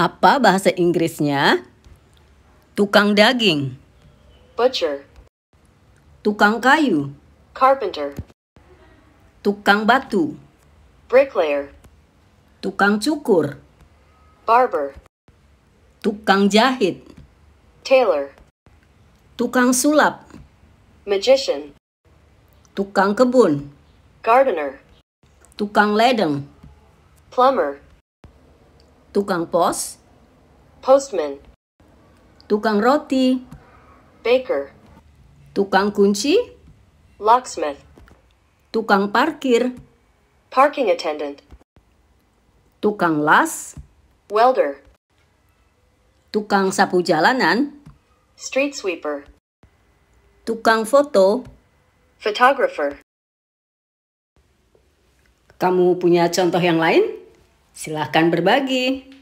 Apa bahasa Inggrisnya? Tukang daging. Butcher. Tukang kayu. Carpenter. Tukang batu. Bricklayer. Tukang cukur. Barber. Tukang jahit. Tailor. Tukang sulap. Magician. Tukang kebun. Gardener. Tukang ledeng. Plumber. Tukang pos. Postman. Tukang roti. Baker. Tukang kunci. Locksmith. Tukang parkir. Parking attendant. Tukang las. Welder. Tukang sapu jalanan. Street sweeper. Tukang foto. Photographer. Kamu punya contoh yang lain? Silahkan berbagi.